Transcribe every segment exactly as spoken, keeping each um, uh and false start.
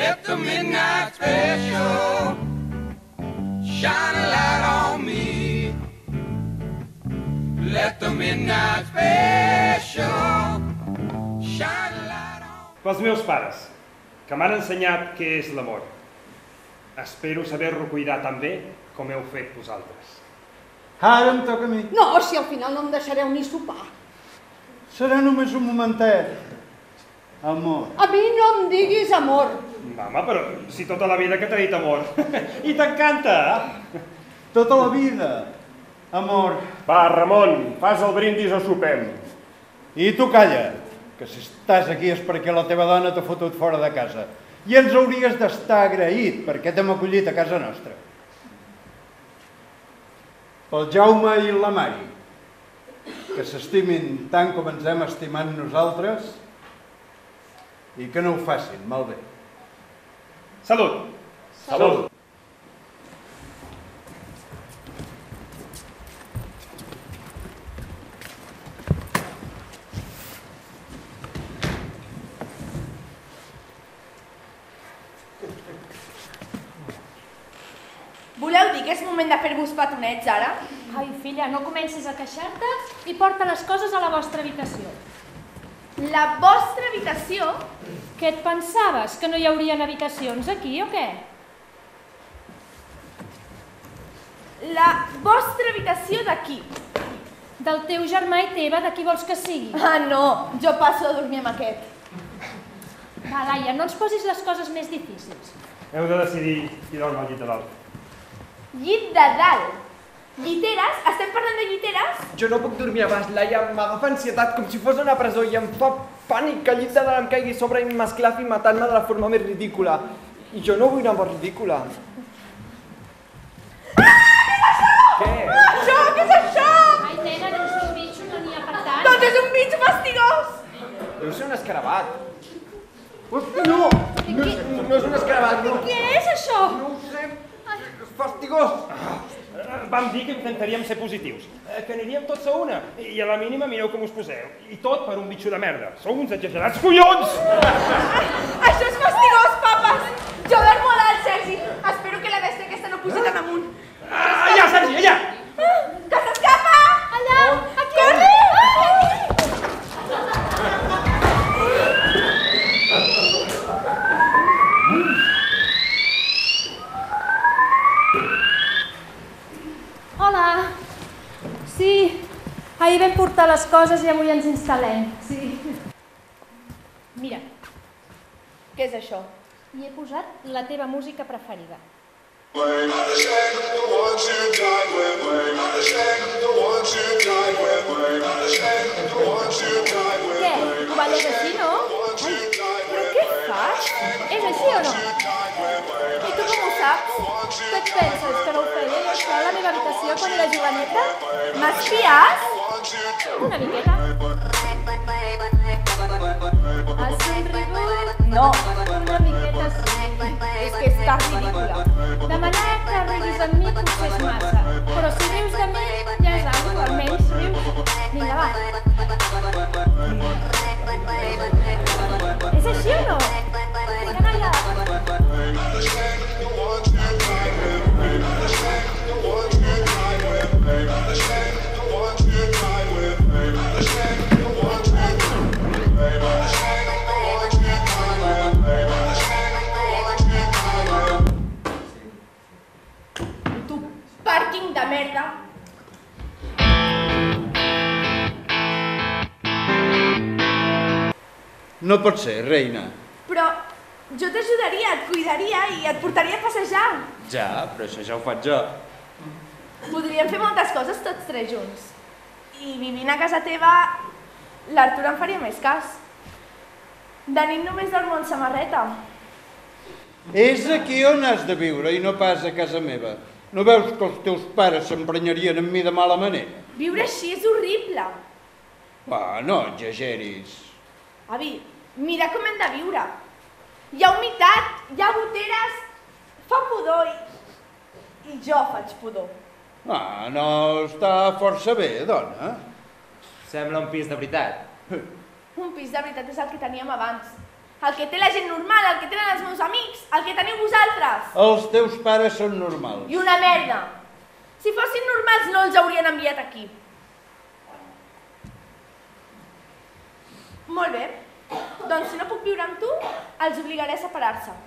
Let the midnight special shine a light on me. Let the midnight special shine a light on me. Pels meus pares, que m'han ensenyat què és l'amor. Espero saber-lo cuidar tan bé com heu fet vosaltres. Ara em toca a mi. No, si al final no em deixareu ni sopar. Serà només un momentet. Amor. A mi no em diguis amor. Mama, però si tota la vida que t'ha dit amor. I t'encanta, eh? Tota la vida. Amor. Va, Ramon, fas el brindis o sopem. I tu calla, que si estàs aquí és perquè la teva dona t'ha fotut fora de casa. I ens hauries d'estar agraït perquè t'hem acollit a casa nostra. Pel Jaume i la Mari, que s'estimin tant com ens hem estimat nosaltres i que no ho facin malbé. Salut! Salut! Voleu dir que és moment de fer-vos petonets, ara? Ai, filla, no comencis a queixar-te i porta les coses a la vostra habitació. La vostra habitació? Què et pensaves? Que no hi haurien habitacions aquí o què? La vostra habitació d'aquí? Del teu germà i teva, de qui vols que sigui? Ah, no, jo passo a dormir amb aquest. Va, Laia, no ens posis les coses més difícils. Heu de decidir qui dorm al llit de dalt. Llit de dalt? Lliteres? Estem parlant de lliteres? Jo no puc dormir a baix, Laia, m'agafa ansietat com si fos una presó i em fa pànic que el llit de dalt em caigui sobre i m'esclafi matant-me de la forma més ridícula. I jo no vull una mort ridícula. Ah, què és això? Què? Això, què és això? Ai, nena, deu ser un bitxo, no n'hi ha per tant. Doncs és un bitxo fastigós! Deu ser un escarabat. Hosti, no! No és, no és un escarabat, no. Què és això? No ho sé. És fastigós. Vam dir que intentaríem ser positius, que aniríem tots a una, i a la mínima mireu com us poseu. I tot per un bitxo de merda. Sou uns exagerats collons! Això és fastigós, papes! Jo dormo a dalt, Sergi. Espero que la bèstia aquesta no pugi tan amunt. Ah, allà, Sergi, allà! Que s'escapa! Allà, aquí! Corre! Hola. Sí, ahir vam portar les coses i avui ens instal·lem. Sí. Mira. Què és això? Hi he posat la teva música preferida. Què? Ho balles així, no? Ai, però què fas? És així o no? I tu com ho saps? Què et penses, que no ho feia jo això a la meva habitació quan era joveneta? M'espies? Una miqueta. Has somrigut? No, Una miqueta sí. és que estàs ridícula. Demanar que riguis amb mi potser és massa, però si rius de mi ja és algo, almenys rius. Vinga, va. És així o no? Vinga, noia. Tu pàrquing de merda. No pot ser, reina. Però jo t'ajudaria, et cuidaria i et portaria a passejar. Ja, però això ja ho faig jo. Podríem fer moltes coses tots tres junts. I vivint a casa teva, l'Artur em faria més cas. De nit només dormo en samarreta. És aquí on has de viure i no pas a casa meva. No veus que els teus pares s'emprenyarien amb mi de mala manera? Viure així és horrible. Va, no exageris. Avi, mira com hem de viure. Hi ha humitat, hi ha goteres, fa pudor i... i jo faig pudor. Ah, no està força bé, dona. Sembla un pis de veritat. Un pis de veritat és el que teníem abans. El que té la gent normal, el que tenen els meus amics, el que teniu vosaltres. Els teus pares són normals. I una merda. Si fossin normals no els haurien enviat aquí. Molt bé. Doncs si no puc viure amb tu, els obligaré a separar-se.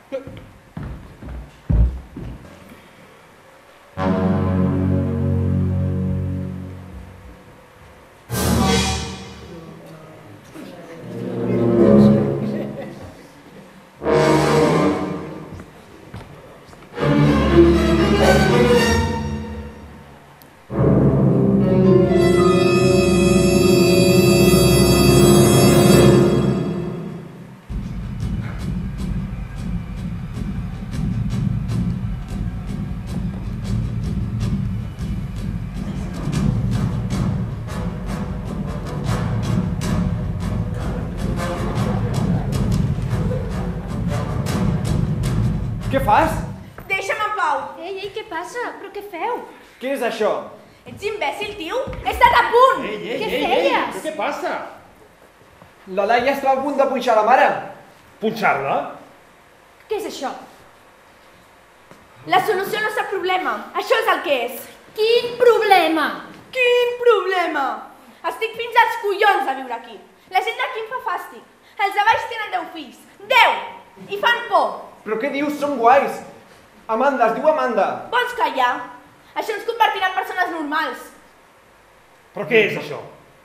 Què fas? Deixa'm en pau. Ei, ei, què passa? Però què feu? Què és això? Ets imbècil, tio? He estat a punt. Ei, ei, Què ei, ei, feies? però què passa? La Laia estava a punt de punxar la mare. Punxar-la? Què és això? La solució al nostre problema. Això és el que és. Quin problema? Quin problema? Estic fins als collons de viure aquí. La gent d'aquí em fa fàstic. Els de baix tenen deu fills. Deu! I fan por. Però què dius? Són guais. Amanda, es diu Amanda. Vols callar? Això ens convertirà en persones normals. Però què és això?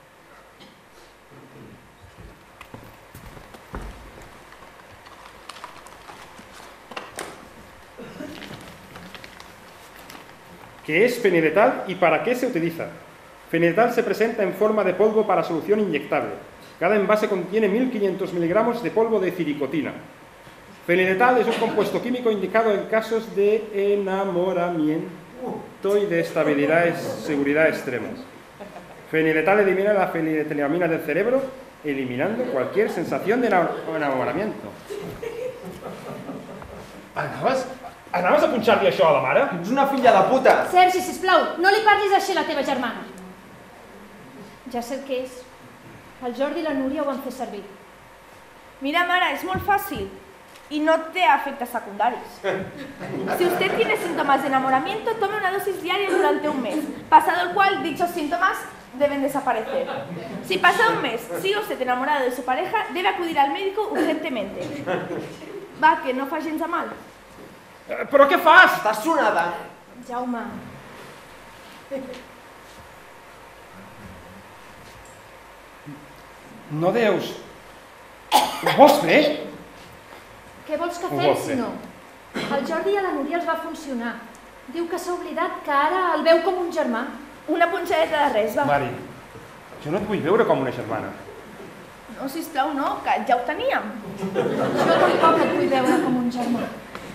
¿Qué es feniletal y para qué se utiliza? Feniletal se presenta en forma de polvo para solución inyectable. Cada envase contiene mil quinientos miligramos de polvo de ciricotina. Feniletal es un compuesto químico indicado en casos de enamoramiento y de estabilidad y seguridad extremas. Feniletal elimina la feniletilamina del cerebro, eliminando cualquier sensación de enamoramiento. Anaves, anaves a punxar-li això a la mare? Ets una filla de puta. Sergi, sisplau, no li parlis així a la teva germana. Ja sé el que és. El Jordi i la Núria ho van fer servir. Mira, mare, es molt fácil y no te afecta secundarios. Si usted tiene síntomas de enamoramiento, tome una dosis diaria durante un mes, pasado el cual dichos síntomas deben desaparecer. Si pasa un mes sigue usted enamorado de su pareja, debe acudir al médico urgentemente. Va, que no fa gens de mal. Eh, però què fas? Estàs sonada. Jaume, No deus... Ho vols fer? què vols que Ho fem, vol si fer. no? El Jordi i a la Núria els va funcionar. Diu que s'ha oblidat que ara el veu com un germà. Una punxadeta de res, va. Mari, jo no et vull veure com una germana. No, sisplau, no, que ja ho teníem. Jo tampoc et vull veure com un germà.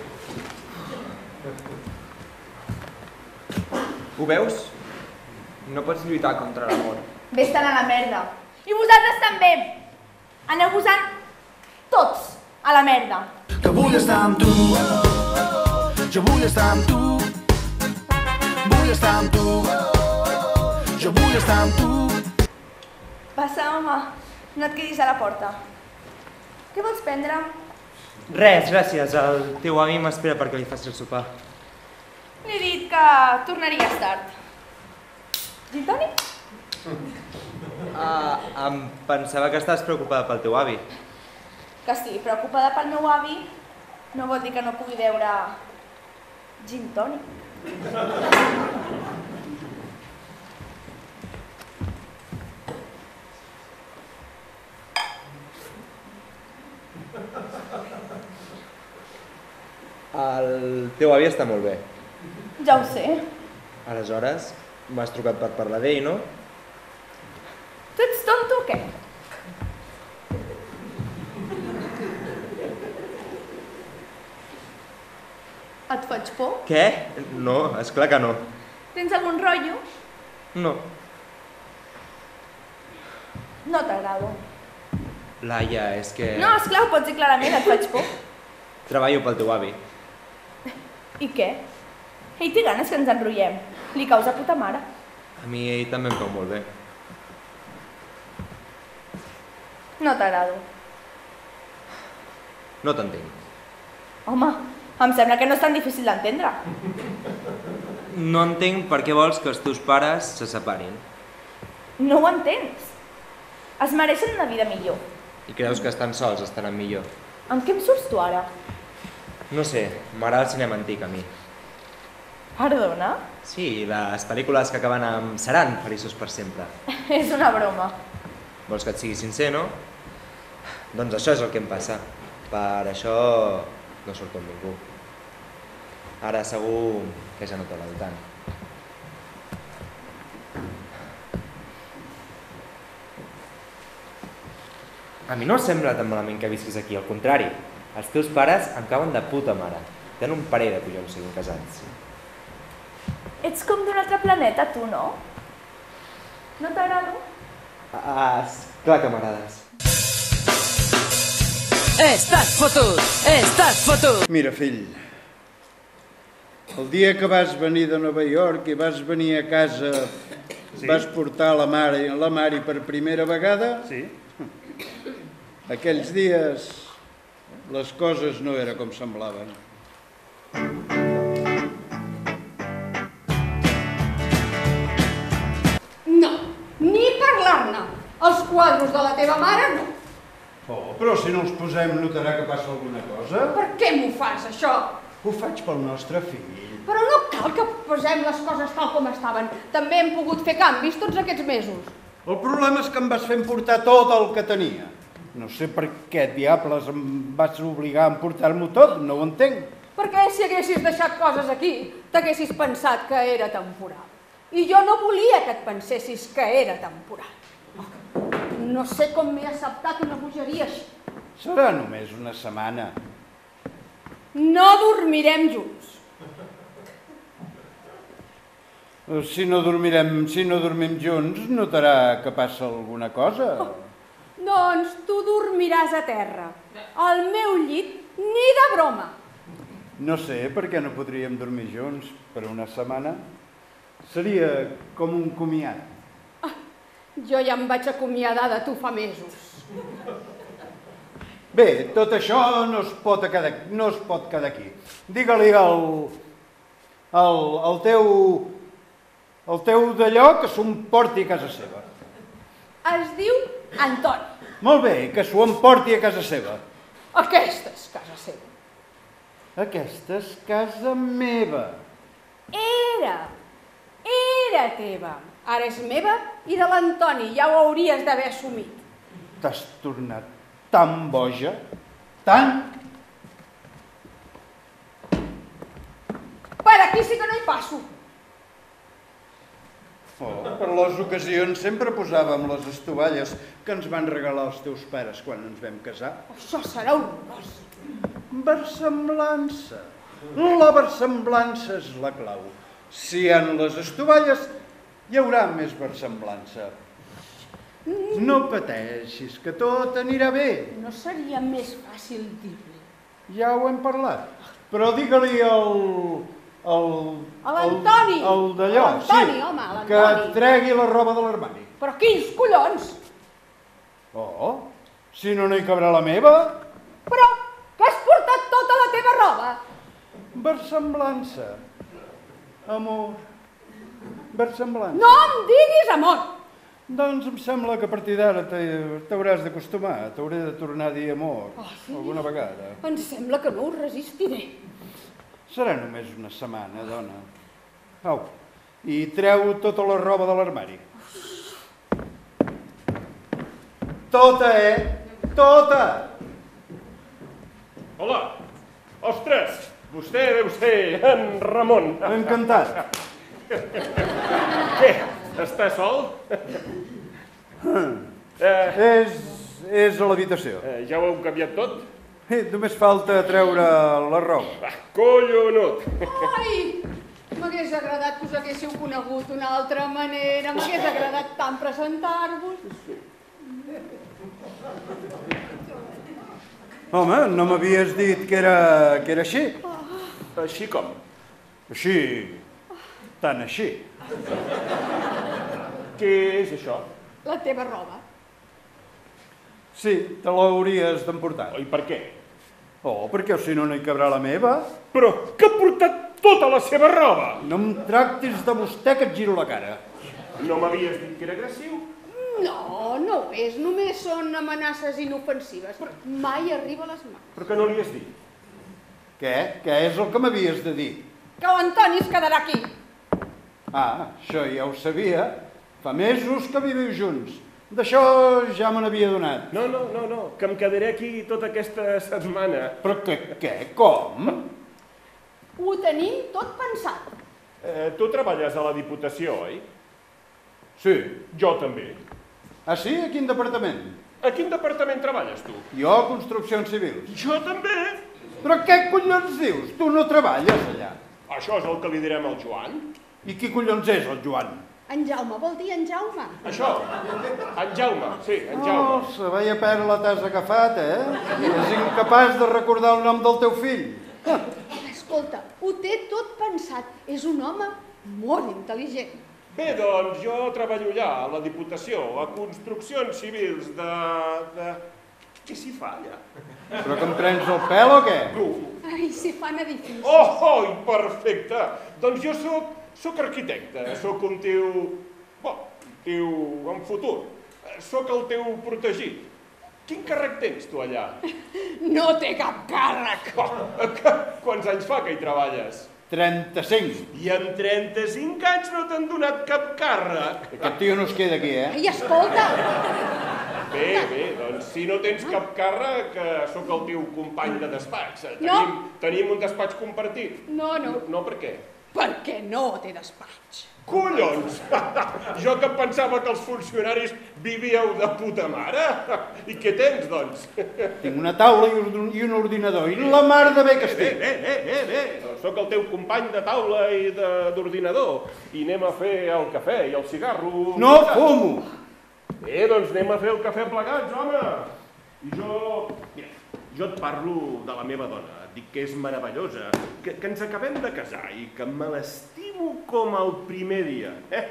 Ho veus? No pots lluitar contra l'amor. Vés-te'n a la merda. I vosaltres també. Aneu-vos-en tots a la merda. Que vull estar amb tu, jo vull estar amb tu, vull estar amb tu, jo vull estar amb tu. Passa, home, no et quedis a la porta. Què vols prendre? Res, gràcies. El teu avi m'espera perquè li faci el sopar. Li he dit que tornaries tard. Gin tònic? Ah, em pensava que estaves preocupada pel teu avi. Que estigui preocupada pel meu avi no vol dir que no pugui beure gin tònic. El teu avi està molt bé. Ja ho sé. Aleshores, m'has trucat per parlar d'ell, no? Tu ets tonto o què? Et faig por? Què? No, esclar que no. Tens algun rotllo? No. No t'agrado. Laia, és que... No, esclar, ho pots dir clarament, et faig por. Treballo pel teu avi. I què? Ell té ganes que ens enrotllem. Li causa puta mare. A mi ell també em cau molt bé. No t'agrado. No t'entenc. Home, em sembla que no és tan difícil d'entendre. No entenc per què vols que els teus pares se separin. No ho entens. Es mereixen una vida millor. I creus que estan sols estaran millor? Amb què em surts tu ara? No sé, m'agrada el cinema antic a mi. Perdona? Sí, les pel·lícules que acaben amb seran feliços per sempre. És una broma. Vols que et sigui sincer, no? Doncs això és el que em passa. Per això no surto amb ningú. Ara segur que ja no t'agrada tant. A mi no em sembla tan malament que visquis aquí, al contrari. Els teus pares em cauen de puta mare. Tenen un parell de collons siguin casats. Ets com d'un altre planeta, tu, no? No t'agrado? Ah, clar que m'agrades. Estàs fotut! Estàs fotut! Mira, fill, el dia que vas venir de Nova York i vas venir a casa, sí? Vas portar la mare, la Mari per primera vegada? Sí. Aquells dies les coses no eren com semblaven. No, ni parlar-ne. Els quadros de la teva mare, no. Oh, però si no els posem notarà que passa alguna cosa? Per què m'ho fas, això? Ho faig pel nostre fill. Però no cal que posem les coses tal com estaven. També hem pogut fer canvis tots aquests mesos. El problema és que em vas fer emportar tot el que tenia. No sé per què diables em vas obligar a emportar-m'ho tot, no ho entenc. Perquè si haguessis deixat coses aquí, t'haguessis pensat que era temporal. I jo no volia que et pensessis que era temporal. No sé com m'he acceptat una bogeria així. Serà només una setmana. No dormirem junts. Si no dormirem, si no dormim junts, notarà que passa alguna cosa. Oh, doncs tu dormiràs a terra. Al meu llit, ni de broma. No sé per què no podríem dormir junts per una setmana. Seria com un comiat. Ah, jo ja em vaig acomiadar de tu fa mesos. Bé, tot això no es pot quedar, no es pot quedar aquí. Digue-li al, al, al teu, al teu d'allò que s'ho emporti a casa seva. Es diu Antoni. Molt bé, que s'ho emporti a casa seva. Aquesta és casa seva. Aquesta és casa meva. Era, era teva. Ara és meva i de l'Antoni, ja ho hauries d'haver assumit. T'has tornat tan boja, tan... Per aquí sí que no hi passo. Oh, per les ocasions sempre posàvem les estovalles que ens van regalar els teus pares quan ens vam casar. Això serà horrorós. Versemblança. La versemblança és la clau. Si hi ha les estovalles, hi haurà més versemblança. No pateixis, que tot anirà bé. No seria més fàcil dir-li? Ja ho hem parlat. Però digue-li al... al... A l'Antoni. Al d'allò, sí. L'Antoni, home, l'Antoni. Que tregui la roba de l'armari. Però quins collons? Oh, si no, no hi cabrà la meva. Però que has portat tota la teva roba. Versemblança. Amor. Versemblança. No em diguis amor. Doncs em sembla que a partir d'ara t'hauràs d'acostumar. T'hauré de tornar a dir amor oh, sí? alguna vegada. Em sembla que no ho resistiré. Serà només una setmana, dona. Au, i treu tota la roba de l'armari. Tota, eh? Tota! Hola! Ostres! Vostè deu ser en Ramon. Encantat. Què? Està sol? eh, és, és a l'habitació. Eh, ja ho heu canviat tot? Eh, només falta treure la roba. Ah, collonut! Ai! M'hagués agradat que us haguéssiu conegut d'una altra manera. M'hagués agradat tant presentar-vos. Home, no m'havies dit que era, que era així? Així com? Així, tan així. Què és això? La teva roba. Sí, te l'hauries d'emportar. I per què? Oh, perquè si no, no hi cabrà la meva. Però que ha portat tota la seva roba? No em tractis de vostè, que et giro la cara. No m'havies dit que era agressiu? No, no ho és, només són amenaces inofensives. Mai arriba a les mans. Per què no li has dit? Què? Què és el que m'havies de dir? Que l'Antoni es quedarà aquí. Ah, això ja ho sabia. Fa mesos que viviu junts. D'això ja me n'havia donat. No, no, no, no, que em quedaré aquí tota aquesta setmana. Però què, què? Com? Ho tenim tot pensat. Eh, tu treballes a la Diputació, oi? Sí. Jo també. Ah, sí? A quin departament? A quin departament treballes, tu? Jo, a Construccions Civils. Jo també. Però què collons dius? Tu no treballes allà. Això és el que li direm al Joan. I qui collons és el Joan? En Jaume vol dir en Jaume. Això, en Jaume, sí, en Jaume. Oh, se veia perdre la t'has agafat, eh? És incapaç de recordar el nom del teu fill. Escolta, ho té tot pensat. És un home molt intel·ligent. Bé, doncs jo treballo allà, a la Diputació, a Construccions Civils de... de... Què s'hi fa allà? Però que em prens el pèl o què? Tu. Ai, s'hi fan edificis. Oh, oh, perfecte! Doncs jo soc, soc arquitecte, soc un tio... Bon, un tio en futur. Soc el teu protegit. Quin càrrec tens, tu, allà? No té cap càrrec. Oh, quants anys fa que hi treballes? trenta-cinc. I en trenta-cinc anys no t'han donat cap càrrec? Aquest tio no es queda aquí, eh? Ai, escolta! Bé, bé, doncs si no tens cap càrrec, sóc el teu company de despatx. Tenim, No. tenim un despatx compartit. No, no. No, no per què? Perquè no té despatx. Collons! Jo que pensava que els funcionaris vivíeu de puta mare. I què tens, doncs? Tinc una taula i un ordinador, i la mar de bé que estic. Bé, bé, bé, bé. Doncs sóc el teu company de taula i d'ordinador. I anem a fer el cafè i el cigarro. No fumo! Bé, doncs anem a fer el cafè plegats, home. I jo... Mira, jo et parlo de la meva dona. Et dic que és meravellosa, que, que ens acabem de casar i que me l'estimo com el primer dia. Eh?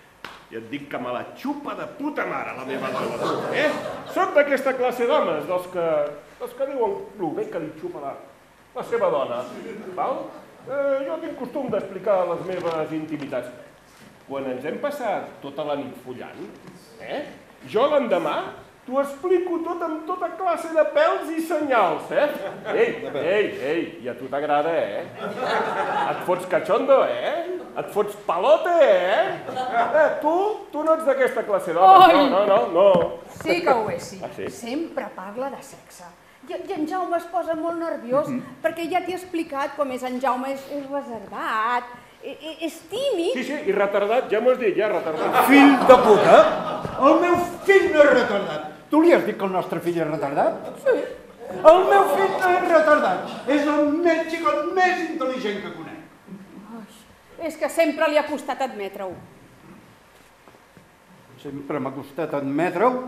I et dic que me la xupa de puta mare, la meva dona. Eh? Soc d'aquesta classe d'homes, dels que, dels que diuen el bé que li xupa la, la seva dona. Val? Eh, jo tinc costum d'explicar les meves intimitats. Quan ens hem passat tota la nit follant, eh? Jo l'endemà t'ho explico tot amb tota classe de pèls i senyals, eh? Ei, ei, ei, i a tu t'agrada, eh? Et fots cachondo, eh? Et fots palote, eh? Eh, tu, tu no ets d'aquesta classe d'homes, no, no, no, no. Sí que ho és, sí. Ah, sí? Sempre parla de sexe. I, i en Jaume es posa molt nerviós, mm-hmm. perquè ja t'he explicat com és en Jaume, és, és reservat, és, és tímid. Sí, sí, i retardat, ja m'ho has dit, ja, retardat. Fill de puta! El meu fill no és retardat! Tu li has dit que el nostre fill és retardat? Sí. El meu fill no és retardat! És el més xicot més intel·ligent que conec. Ai, és que sempre li ha costat admetre-ho. Sempre m'ha costat admetre-ho.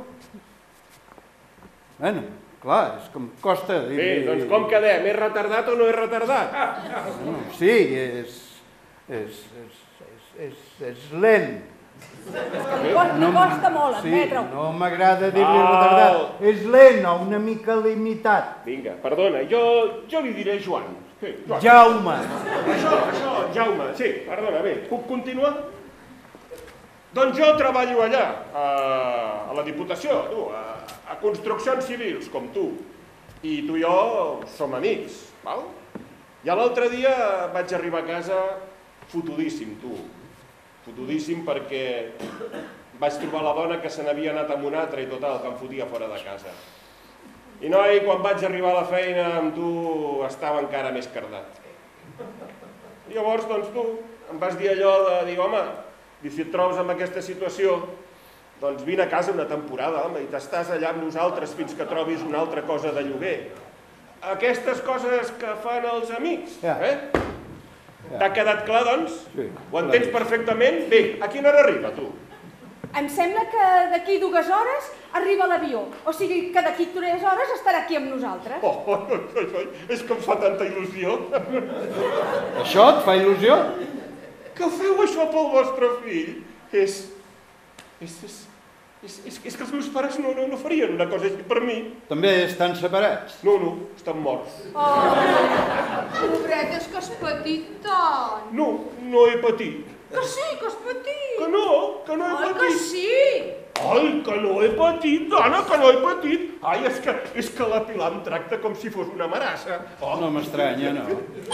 Bueno, clar, és que em costa dir... Bé, doncs com quedem? És retardat o no és retardat? Sí, és... és... és... és... és, és lent. Li costa, li costa molt admetre-ho. Sí, no m'agrada dir-li retardat. És lent o una mica limitat. Vinga, perdona, jo, jo li diré Joan. Sí, Joan. Jaume. Això, això, Jaume, sí, perdona, bé, puc continuar? Doncs jo treballo allà, a, a la Diputació, tu, a, a Construccions Civils, com tu. I tu i jo som amics, val? I l'altre dia vaig arribar a casa fotudíssim, tu. Fotudíssim perquè vaig trobar la dona que se n'havia anat amb un altre i total, que em fotia fora de casa. I noi, quan vaig arribar a la feina amb tu, estava encara més cardat. I llavors, doncs tu, em vas dir allò de dir, home, i si et trobes en aquesta situació, doncs vine a casa una temporada, home, i t'estàs allà amb nosaltres fins que trobis una altra cosa de lloguer. Aquestes coses que fan els amics, eh? T'ha quedat clar, doncs? Sí. Ho entens perfectament? Bé, a quina hora arriba, tu? Em sembla que d'aquí dues hores arriba l'avió. O sigui que d'aquí tres hores estarà aquí amb nosaltres. Oh, oh, oh, oh, és que em fa tanta il·lusió. Això et fa il·lusió? Que feu això pel vostre fill? És... és... és, És, és, és que els meus pares no, no, no farien una cosa així per mi. També estan separats? No, no, estan morts. Oh, pobret, és que has patit tant. No, no he patit. Que sí, que has patit. Que no, que no he Ai, patit. que sí. Ai, que no he patit, dona, que no he patit. Ai, és que, és que la Pilar em tracta com si fos una marassa. Oh, no m'estranya, no.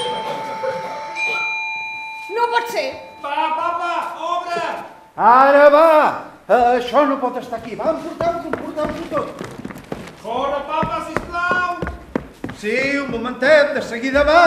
No pot ser. Va, papa, obre! Ara va! Uh, això no pot estar aquí. Va, emporteu-vos, emporteu-vos tot. Fora, papa, sisplau! Sí, un momentet, de seguida va.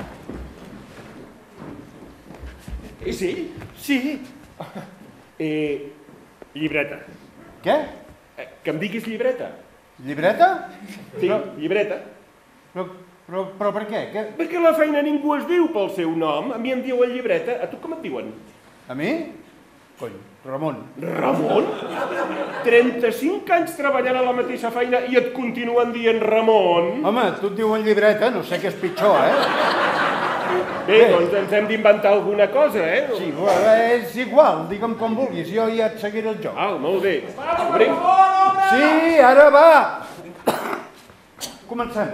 És ell? Sí. Eh, llibreta. Què? Eh, que em diguis llibreta. Llibreta? Sí, Però- llibreta. Però, però, però per què? què? Perquè a la feina ningú es diu pel seu nom. A mi em diuen llibreta. A tu com et diuen? A mi? Cony, Ramon. Ramon? trenta-cinc anys treballant a la mateixa feina i et continuen dient Ramon? Home, tu et diuen llibreta, no sé què és pitjor, eh? Bé, doncs ens hem d'inventar alguna cosa, eh? Sí, bueno, és igual, digue'm com vulguis, jo ja et seguiré el joc. Ah, molt bé. Obrim. Sí, ara va! Comencem.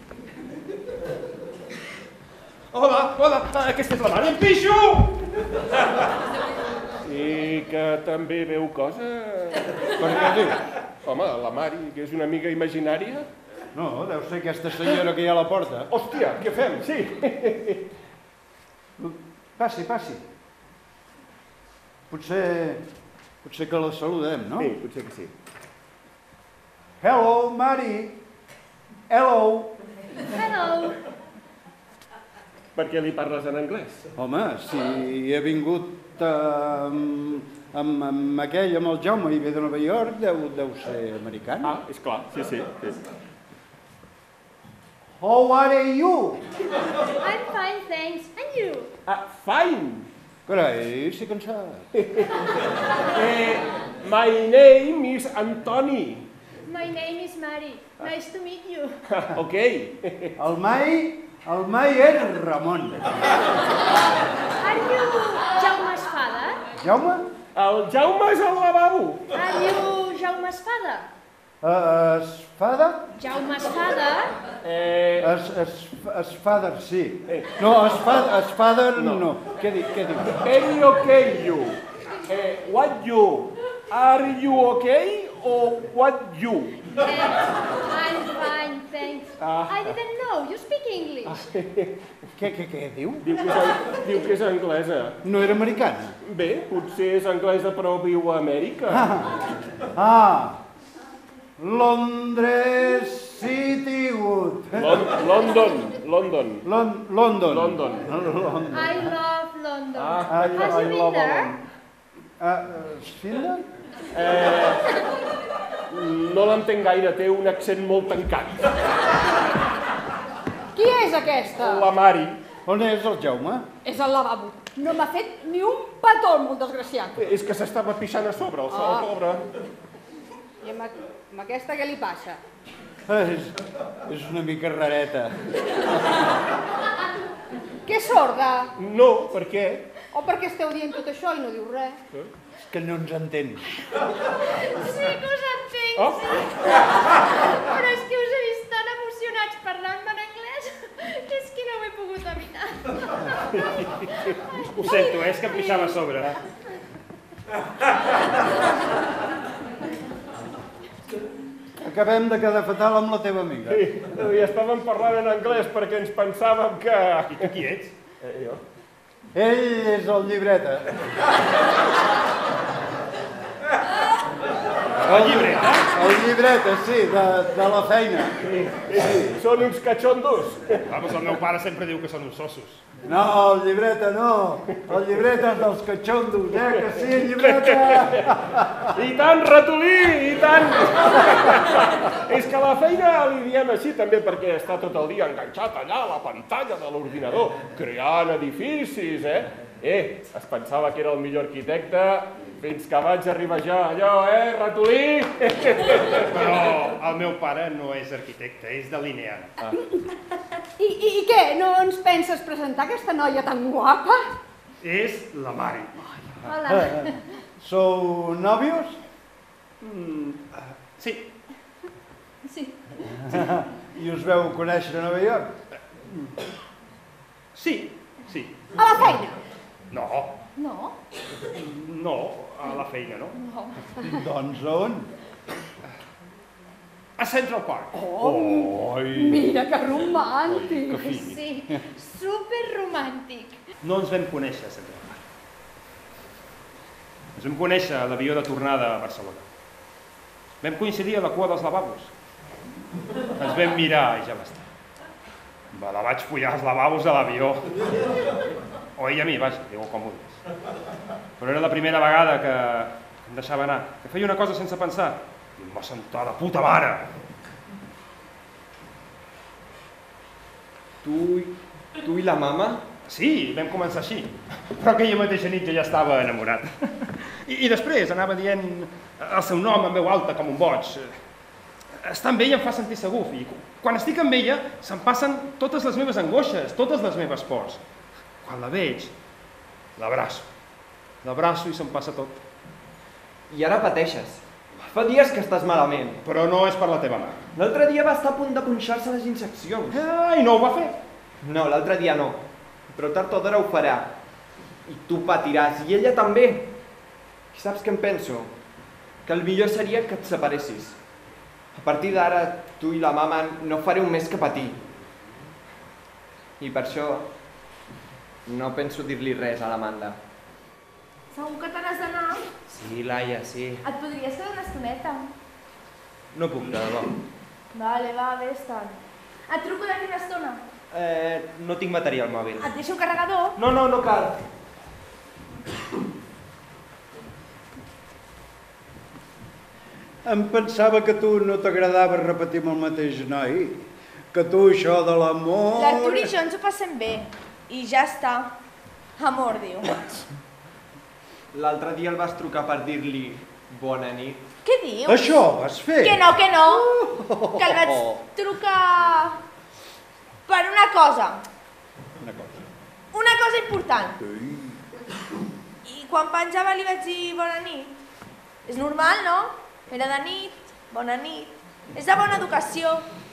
Hola, hola, aquesta és la Mari, em pixo! I que també veu coses? Per què dius? Home, la Mari, que és una amiga imaginària. No, deu ser aquesta senyora que hi ha a la porta. Hòstia, què fem? Sí. Passi, passi. Potser... potser que la saludem, no? Sí, potser que sí. Hello, Mari. Hello. Hello. Per què li parles en anglès? Home, si he vingut uh, amb, amb, amb aquell, amb el Jaume, i ve de Nova York, deu, deu ser americana. Ah, és clar, sí, sí. sí. How are you? I'm fine, thanks. And you? Ah, fine! Carai, sí que en saps. Eh, my name is Antoni. My name is Mary. Nice to meet you. Ok. El Mai, el Mai és Ramon. Are you Jaume's father? Jaume? El Jaume és al lavabo. Are you Jaume's father? Uh, Esfada? Jaume's father? Eh, Es, es, esfader, sí. No, esfader, esfader no. no. Què dic, què dic? very okay, you. Eh, what you? Are you okay or what you? Uh, I'm fine, thanks. Ah. I didn't know. You speak English. Què, què, què diu? Diu que, és, diu que és anglesa. No era americana? Bé, potser és anglesa però viu a Amèrica. Ah, ah. Londres City Wood. Lon London, London. Lon London. London. London. I love London. Ah. I, Has I you been love there? London. Uh, Schindler? Eh, no l'entenc gaire, té un accent molt tancat. Qui és aquesta? La Mari. On és el Jaume? És al lavabo. No m'ha fet ni un petó, el molt desgraciat. És que s'estava pixant a sobre, el sol, Ah. pobre. I amb, amb aquesta què li passa? És, és una mica rareta. Que és sorda? No, per què? O perquè esteu dient tot això i no diu res? És que no ens entén. Sí que us entenc, Oh. sí. Però és que us he vist tan emocionats parlant en anglès que és que no ho he pogut evitar. Ho sento, és que em pixava a sobre. Acabem de quedar fatal amb la teva amiga. Sí, i estàvem parlant en anglès perquè ens pensàvem que... I tu qui ets? Eh, jo? Ell és el llibreta. El llibreta? El llibreta, sí, de, de la feina. Sí, sí, són uns catxondos. Vamos, el meu pare sempre diu que són uns ossos. No, el llibreta no. El llibreta és dels catxondos, eh? Que sí, llibreta! I tant, ratolí, i tant! És que a la feina li diem així també perquè està tot el dia enganxat allà a la pantalla de l'ordinador, creant edificis, eh? Eh, es pensava que era el millor arquitecte, fins que vaig arribar ja allò, eh, ratolí? Però el meu pare no és arquitecte, és delineant. Ah. I, i, I què? No ens penses presentar aquesta noia tan guapa? És la Mari. Hola. Sou nòvios? Mm, sí. Sí. I us veu conèixer a Nova York? Sí, sí. A la feina? No, No? no, a la feina, no. No. Doncs a on? A Central Park. Oh, Oi. mira que romàntic. Que fi. Sí, superromàntic. No ens vam conèixer a Central Park. Ens vam conèixer a l'avió de tornada a Barcelona. Vam coincidir a la cua dels lavabos. Ens vam mirar i ja va estar. Me la vaig follar als lavabos de l'avió. O ella a mi, vaja, diu com ho dius. Però era la primera vegada que em deixava anar, que feia una cosa sense pensar. I em va sentar de puta mare. Tu, tu i la mama? Sí, vam començar així. Però aquella mateixa nit jo ja estava enamorat. I, i després anava dient el seu nom en veu alta com un boig. Estar amb ella em fa sentir segur, i quan estic amb ella se'm passen totes les meves angoixes, totes les meves pors. Quan la veig, l'abraço. L'abraço i se'm passa tot. I ara pateixes. Fa dies que estàs malament. Però no és per la teva mare. L'altre dia va estar a punt de punxar-se les injeccions. Ah, i no ho va fer? No, l'altre dia no. Però tard o d'hora ho farà. I tu patiràs, i ella també. I saps què em penso? Que el millor seria que et separessis. A partir d'ara, tu i la mama no fareu més que patir. I per això no penso dir-li res a l'Amanda. Segur que te n'has d'anar? Sí, Laia, sí. Et podries quedar una estoneta? No puc, de debò. Vale, va, vés-te'n. Et truco d'aquí una estona. Eh, no tinc bateria al mòbil. Et deixo un carregador? No, no, no cal. Em pensava que tu no t'agradava repetir amb el mateix noi. Que tu això de l'amor... L'Artur i jo ens ho passem bé. I ja està. Amor, diu. L'altre dia el vas trucar per dir-li bona nit. Què dius? Això vas fer? Que no, que no. Que el vaig trucar... per una cosa. Una cosa. Una cosa important. I quan penjava li vaig dir bona nit. És normal, no? Era de nit, bona nit. És de bona educació.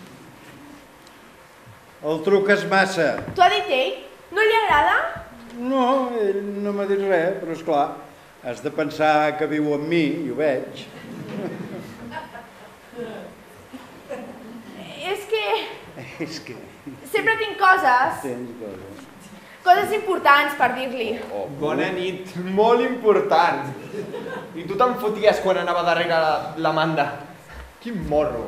El truques massa. T'ho ha dit ell? No li agrada? No, ell no m'ha dit res, però és clar, has de pensar que viu amb mi, i ho veig. És que... És que... sempre tinc coses. Tens coses. Coses importants per dir-li. Oh, bona nit, molt important. I tu te'n foties quan anava darrere l'Amanda. Quin morro.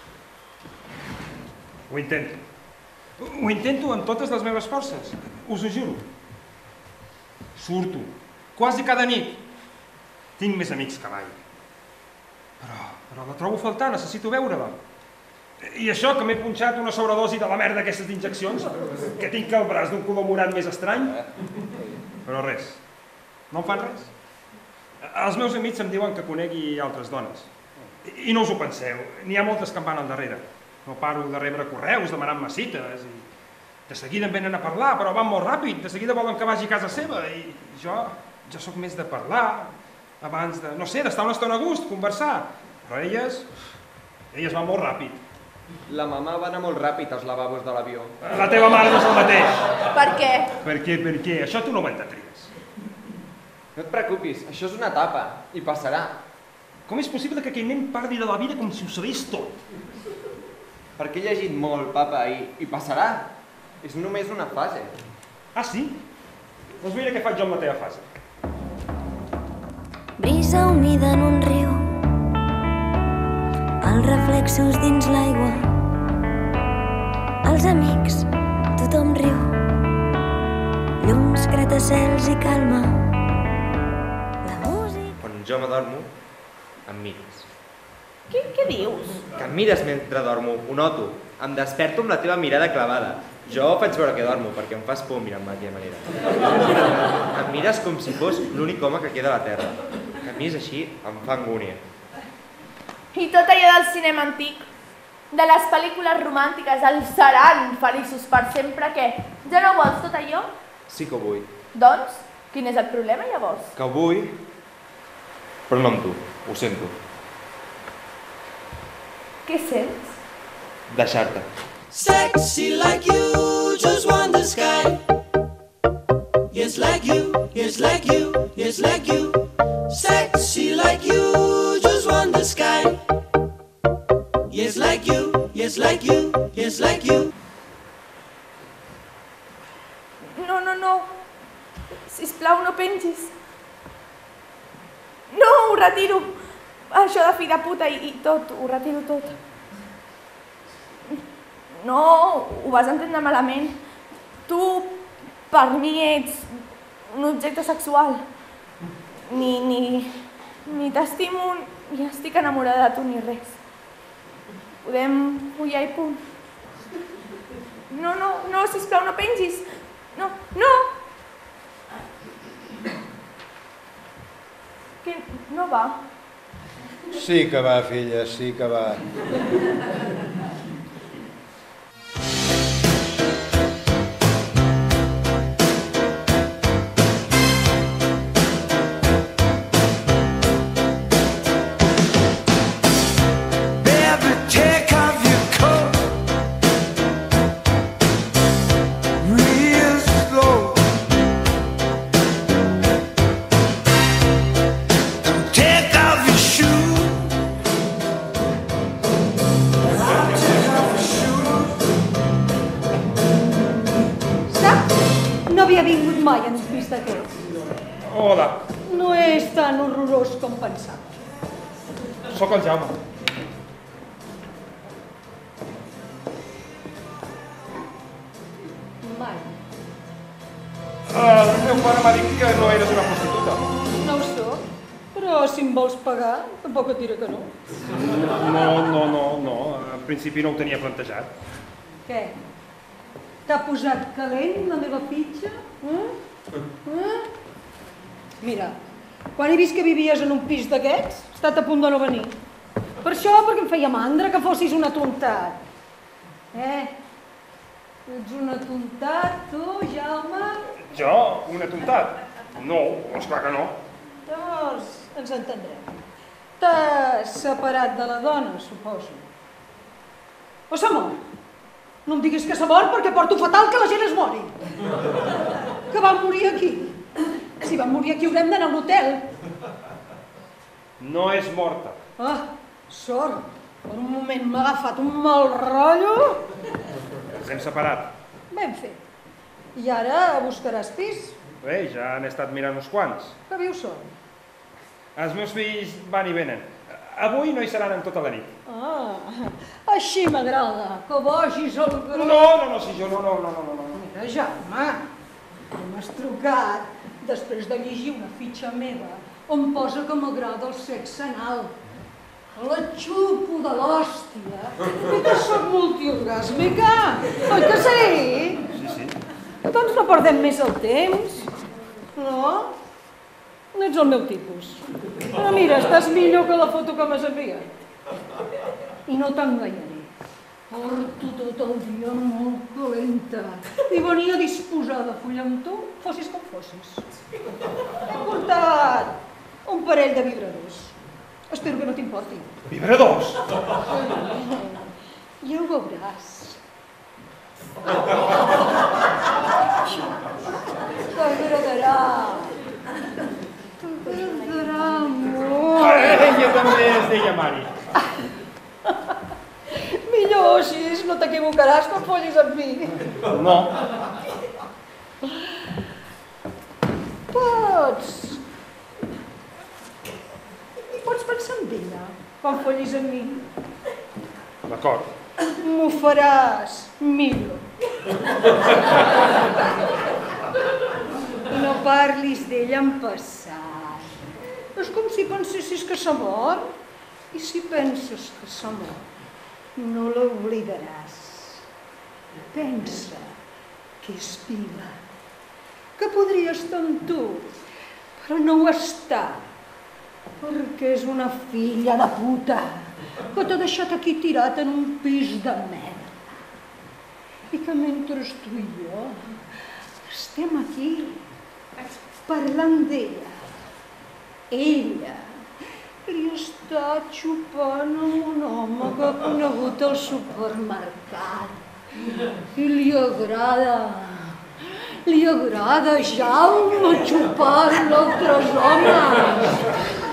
Ho intento. Ho intento amb totes les meves forces. Us ho juro. Surto. Quasi cada nit. Tinc més amics que mai. Però, però la trobo a faltar, necessito veure-la. I això, que m'he punxat una sobredosi de la merda d'aquestes injeccions, que tinc el braç d'un color morat més estrany. Però res. No em fan res. Els meus amics em diuen que conegui altres dones. I no us ho penseu, n'hi ha moltes que em van al darrere. No paro de rebre correus demanant-me cites. I de seguida em venen a parlar, però van molt ràpid. De seguida volen que vagi a casa seva. I jo, jo sóc més de parlar, abans de, no sé, d'estar una estona a gust, conversar. Però elles, elles van molt ràpid. La mama va anar molt ràpid als lavabos de l'avió. La teva mare no és el mateix. Per què? Per què, per què? Això tu no ho entendries. No et preocupis, això és una etapa, i passarà. Com és possible que aquell nen parli de la vida com si ho sabés tot? Perquè he llegit molt, papa, i, i passarà. És només una fase. Ah, sí? Doncs mira què faig jo amb la teva fase. Brisa humida en un riu, els reflexos dins l'aigua, els amics, tothom riu, llums, gratacels i calma, la música... Quan jo m'adormo, em mires. Què, què dius? Que em mires mentre dormo, ho noto. Em desperto amb la teva mirada clavada. Jo faig veure que dormo, perquè em fas por mirant-me d'aquella manera. Em mires com si fos l'únic home que queda a la Terra. Que a mi és així, em fa angúnia. I tot allò del cinema antic, de les pel·lícules romàntiques, el seran feliços per sempre, què? Ja no vols tot allò? Sí que ho vull. Doncs, quin és el problema llavors? Que ho vull, però no amb tu, ho sento. Què sents? Deixar-te. Sexy like you, just want the sky. Yes, like you, yes, like you, yes, like you. Sexy like you, just want the sky. Yes, like you, yes, like you, yes, like you. No, no, no. Sisplau, no pengis. No, ho retiro. Això de fill de puta i, i tot, ho retiro tot. No, ho vas entendre malament. Tu, per mi, ets un objecte sexual. Ni, ni, ni t'estimo, ni estic enamorada de tu, ni res. Podem follar i punt. No, no, no, sisplau, no pengis. No, no! Que no va. Sí que va, filla, sí que va. No havia vingut mai en un pis d'aquests. Hola, No és tan horrorós com pensava. sóc el Jaume. Mai. El meu pare m'ha dit que no eres una prostituta. No ho soc, però si em vols pagar, tampoc et diré que no. No, no, no, no. En principi no ho tenia plantejat. Què? T'ha posat calent la meva fitxa? Eh? Eh? Mira, quan he vist que vivies en un pis d'aquests, he estat a punt de no venir. Per això, perquè em feia mandra que fossis un atontat. Eh? Ets un atontat, tu, Jaume? Jo? Un atontat? No, esclar que no. Llavors, ens entendrem. T'has separat de la dona, suposo. O s'ha mort? No em diguis que s'ha mort perquè porto fatal que la gent es mori. Que va morir aquí. Si va morir aquí haurem d'anar a l'hotel. No és morta. Ah, sort. Per un moment m'ha agafat un mal rotllo. Ens hem separat. Ben fet. I ara buscaràs pis? Bé, ja han estat mirant uns quants. Que vius sol? Els meus fills van i venen. Avui no hi seran en tota la nit. Ah, així m'agrada, que vagis al gra... No, no, no, si jo no, no, no, no, no. Mira, Jaume, m'has trucat després de llegir una fitxa meva on posa que m'agrada el sexe anal. La xupo de l'hòstia i que soc multiorgàsmica, oi que sí? Sí, sí. Doncs no perdem més el temps, no? No ets el meu tipus. Però mira, estàs millor que la foto que m'has enviat. I no t'enganyaré. Porto tot el dia molt calenta i venia disposada a follar amb tu, fossis com fossis. He portat un parell de vibradors. Espero que no t'importi. Vibradors? Ja ho veuràs. T'agradarà. T'agradarà molt. Ella també es deia Mari. Millor així, no t'equivocaràs quan follis amb mi. No. Pots... Pots pensar en ella quan follis amb mi. D'acord. M'ho faràs millor. No parlis d'ella en passat. És com si pensessis que s'ha mort. I si penses que s'ha mort, no l'oblidaràs. Pensa que és viva, que podria estar amb tu, però no ho està, perquè és una filla de puta que t'ha deixat aquí tirat en un pis de merda. I que mentre tu i jo estem aquí parlant d'ella, ella li està Està xupant un home que ha conegut al supermercat. I li agrada. Li agrada, Jaume, xupar d'altres homes.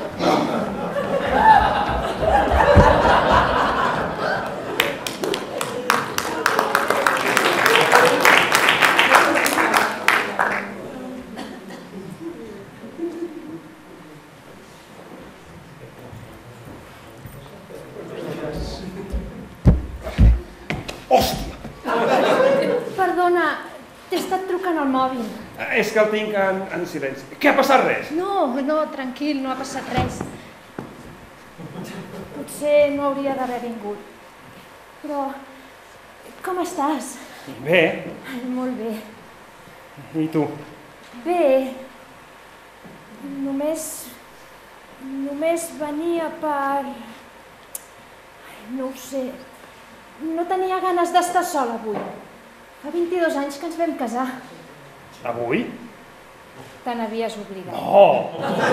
Perdona, t'he estat trucant al mòbil. És que el tinc en, en silenci. Què ha passat res? No, no, tranquil, no ha passat res. Potser no hauria d'haver vingut. Però, com estàs? Bé. Ai, molt bé. I tu? Bé. Només... Només venia per... Ai, no ho sé. No tenia ganes d'estar sola avui. Fa vint-i-dos anys que ens vam casar. Avui? Te n'havies oblidat. No!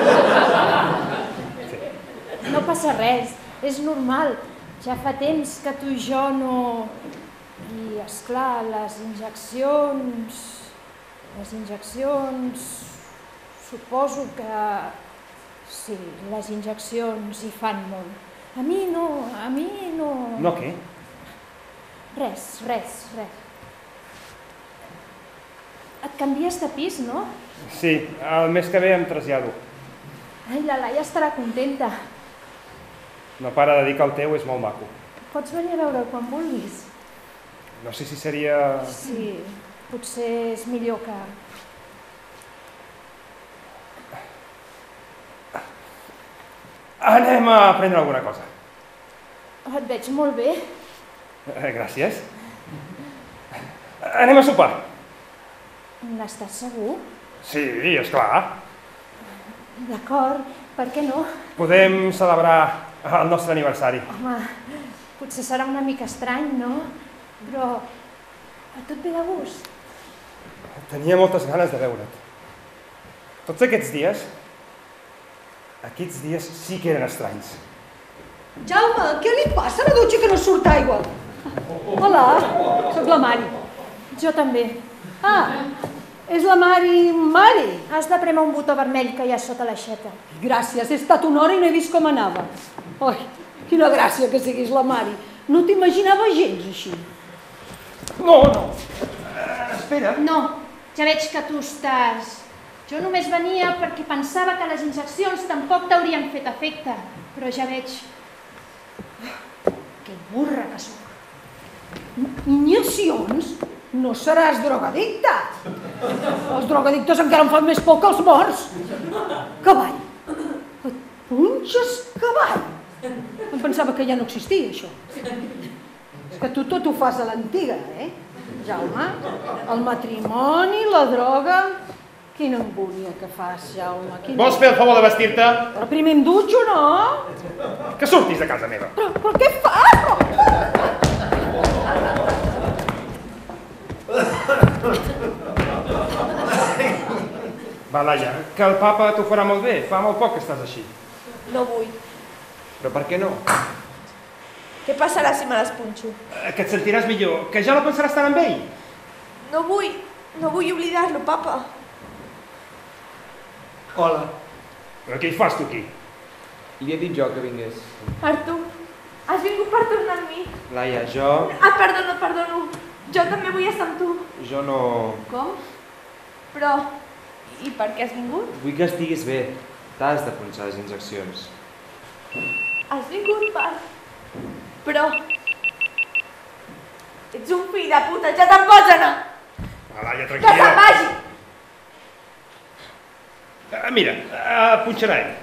No passa res, és normal. Ja fa temps que tu i jo no... I, esclar, les injeccions... Les injeccions... Suposo que... Sí, les injeccions hi fan molt. A mi no, a mi no... No què? Res, res, res. Et canvies de pis, no? Sí, el mes que ve em trasllado. Ai, la Laia estarà contenta. No para de dir que el teu és molt maco. Pots venir a veure'l quan vulguis. No sé si seria... Sí, potser és millor que... Anem a prendre alguna cosa. Et veig molt bé. Eh, gràcies. Anem a sopar. N'estàs segur? Sí, esclar. D'acord, per què no? Podem celebrar el nostre aniversari. Home, potser serà una mica estrany, no? Però a tu et ve de gust. Tenia moltes ganes de veure't. Tots aquests dies, aquests dies sí que eren estranys. Jaume, què li passa a la dutxa que no surt aigua? Hola, sóc la Mari. Jo també. Ah, és la Mari... Mari! Has de prémer un botó vermell que hi ha sota l'aixeta. Gràcies, he estat una hora i no he vist com anava. Ai, quina gràcia que siguis la Mari. No t'imaginava gens així. No, no. Uh, espera. No, ja veig que tu estàs... Jo només venia perquè pensava que les injeccions tampoc t'haurien fet efecte, però ja veig... Que burra que sóc. Injeccions? No seràs drogadicte. Els drogadictes encara em fan més por que els morts. Cavall. Et punxes cavall. Em pensava que ja no existia, això. És que tu tot ho fas a l'antiga, eh? Jaume, el matrimoni, la droga... Quina embúnia que fas, Jaume. Quina... Vols fer el favor de vestir-te? Però primer em dutxo, no? Que surtis de casa meva. Però, però què fas? Va, Laia, que el papa t'ho farà molt bé. Fa molt poc que estàs així. No vull. Però per què no? Què passarà si me les punxo? Que et sentiràs millor, que ja no pensaràs tant amb ell. No vull, no vull oblidar-lo, papa. Hola. Però què hi fas tu aquí? Li he dit jo que vingués. Artur, has vingut per tornar amb mi? Laia, jo... Ah, perdono, perdono. Jo també vull estar amb tu. Jo no... Com? Però... I per què has vingut? Vull que estiguis bé. T'has de punxar les injeccions. Has vingut per... Però... Ets un fill de puta, ja te'n pots anar! Ah, Laia, Que tranquil·la. se'n vagi! Uh, mira, uh, punxarà ell.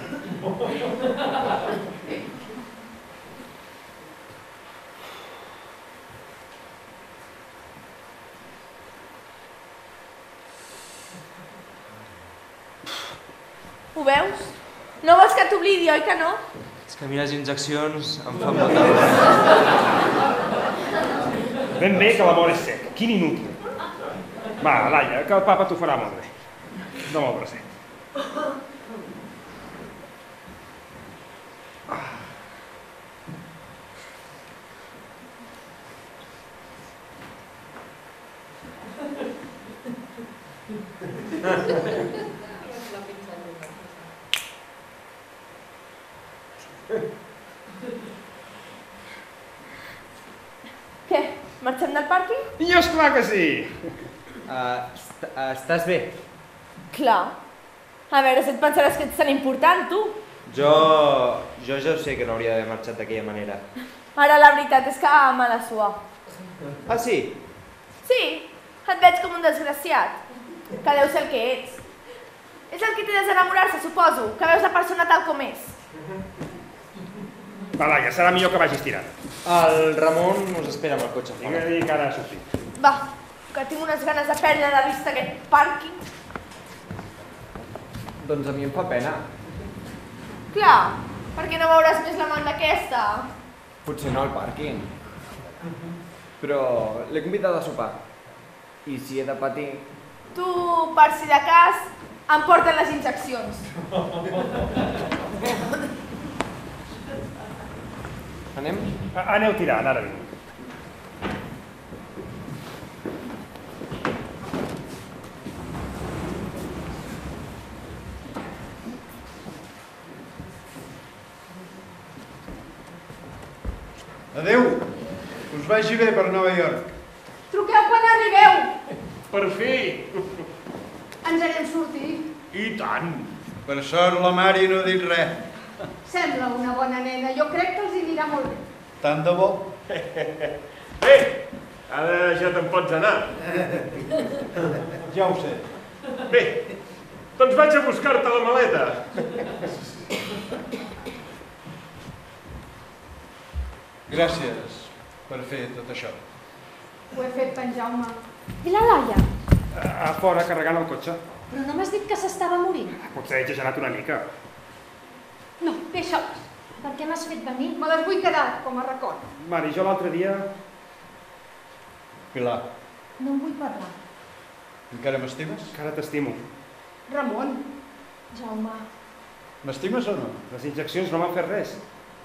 Ho veus? No vols que t'oblidi, oi que no? És que a mi les injeccions em fan molta mal. Ben bé que l'amor és sec. Quin inútil. Va, Laia, que el papa t'ho farà molt bé. No me'l present. Ah. Què? Marxem del pàrquing? Jo, esclar que sí! Uh, est estàs bé? Clar. A veure, si et pensaràs que ets tan important, tu. Jo... jo ja ho sé que no hauria d'haver marxat d'aquella manera. Ara la veritat és que me la sua. Ah, sí? Sí, et veig com un desgraciat. Que deu ser el que ets. És el que té desenamorar-se, suposo, que veus la persona tal com és. Va, ja serà millor que vagis tirant. El Ramon us espera amb el cotxe. Digue-li que ara ha sortit. Va, que tinc unes ganes de perdre de vista aquest pàrquing. Doncs a mi em fa pena. Clar, perquè no veuràs més la man d'aquesta. Potser no al pàrquing. Però l'he convidat a sopar. I si he de patir... Tu, per si de cas, em porten les injeccions. Anem? Aneu tirant, ara vinc. Adéu, que us vagi bé per Nova York. Truqueu quan arribeu. Per fi! Ens allem sortir. I tant! Per sort la Mari no ha dit res. Sembla una bona nena. Jo crec que els hi anirà molt bé. Tant de bo. Bé, ara ja te'n pots anar. Ja ho sé. Bé, doncs vaig a buscar-te la maleta. Gràcies per fer tot això. Ho he fet per en Jaume. I la Laia? A fora, carregant el cotxe. Però no m'has dit que s'estava morint. Potser he exagerat una mica. No, deixa'ls. Per què m'has fet venir? Me les vull quedar com a record. Mari, jo l'altre dia... Pilar, No en vull parlar. encara m'estimes? Encara t'estimo. Ramon, Jaume, M'estimes o no? Les injeccions no m'han fet res.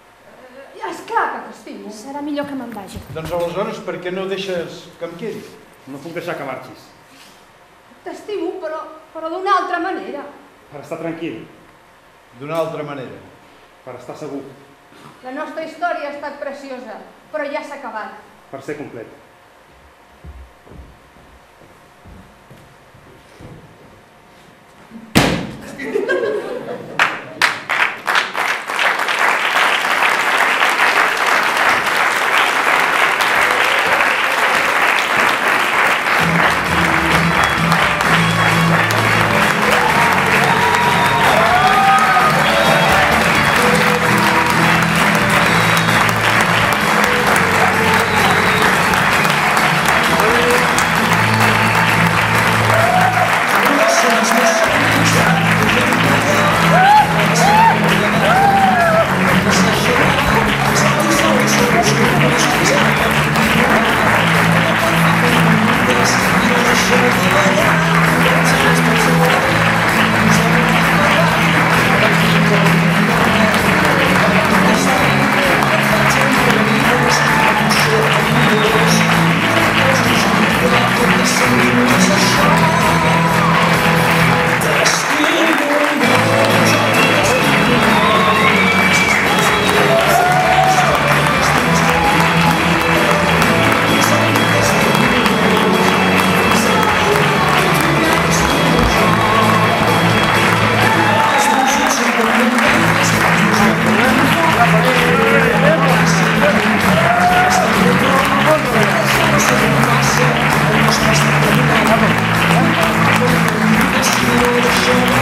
ja és clar que t'estimo. serà millor que me'n vagi. Doncs aleshores per què no deixes que em quedi? No puc deixar que marxis. T'estimo, però, però d'una altra manera. Per estar tranquil, D'una altra manera. per estar segur, La nostra història ha estat preciosa, però ja s'ha acabat. per ser complet. Show